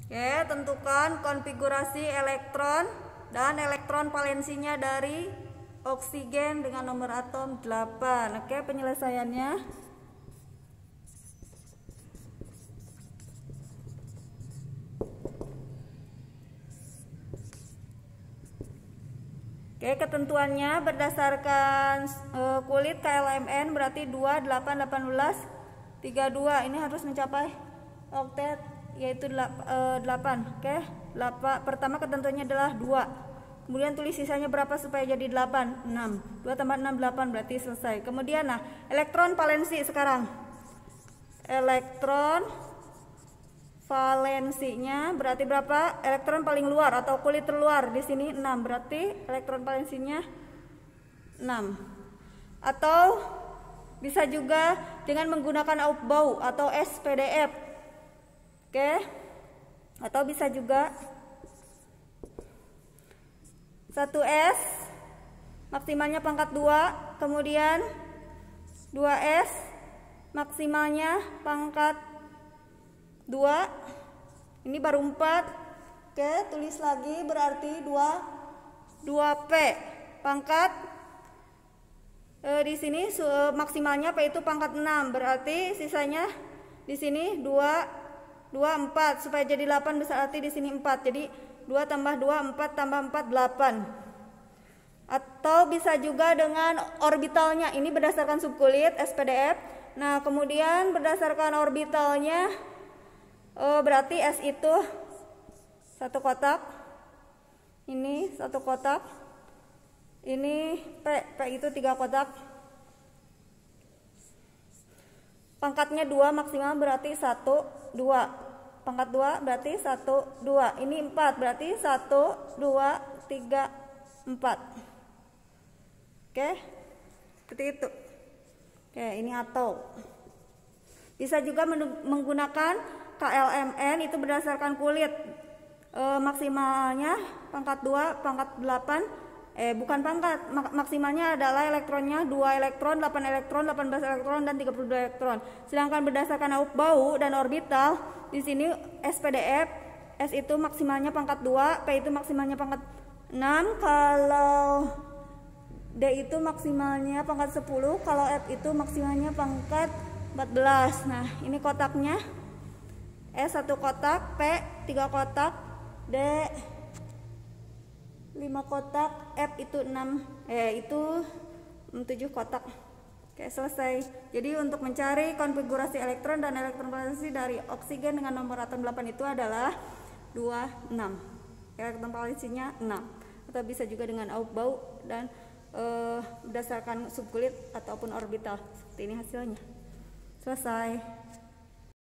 Oke, tentukan konfigurasi elektron dan elektron valensinya dari oksigen dengan nomor atom 8. Oke, penyelesaiannya. Oke, ketentuannya berdasarkan kulit KLMN berarti 2, 8, 18, 32. Ini harus mencapai oktet yaitu 8. Oke, pertama ketentuannya adalah 2. Kemudian tulis sisanya berapa supaya jadi 8? 6. 2 tambah 6, 8, berarti selesai. Kemudian elektron valensi sekarang. Elektron valensinya berarti berapa? Elektron paling luar atau kulit terluar di sini 6, berarti elektron valensinya 6. Atau bisa juga dengan menggunakan Aufbau atau SPDF. Oke. Atau bisa juga 1S maksimalnya pangkat 2, kemudian 2S maksimalnya pangkat 2, ini baru 4. Oke, tulis lagi berarti 2P pangkat di sini maksimalnya P itu pangkat 6, berarti sisanya di sini 2 4 supaya jadi 8 berarti di sini 4. Jadi 2 tambah 2 4 tambah 4 8. Atau bisa juga dengan orbitalnya, ini berdasarkan subkulit SPDF. Nah, kemudian berdasarkan orbitalnya berarti S itu 1 kotak, ini 1 kotak, ini P itu 3 kotak. Pangkatnya 2 maksimal berarti 1 2. Pangkat 2 berarti 1 2. Ini 4 berarti 1 2 3 4. Oke, seperti itu. Oke, ini atau bisa juga menggunakan KLMN itu berdasarkan kulit. Maksimalnya pangkat 2, pangkat 8, bukan pangkat, maksimalnya adalah elektronnya 2 elektron, 8 elektron, 18 elektron, dan 32 elektron. Sedangkan berdasarkan Aufbau dan orbital, di sini SPDF, S itu maksimalnya pangkat 2, P itu maksimalnya pangkat 6, kalau D itu maksimalnya pangkat 10, kalau F itu maksimalnya pangkat 14. Nah, ini kotaknya. S 1 kotak, P 3 kotak, D 5 kotak, F itu 7 kotak. Oke, selesai. Jadi untuk mencari konfigurasi elektron dan elektron valensi dari oksigen dengan nomor atom 8 itu adalah 2 6. Elektron valensinya 6. Atau bisa juga dengan Aufbau dan berdasarkan subkulit ataupun orbital. Seperti ini hasilnya. Selesai.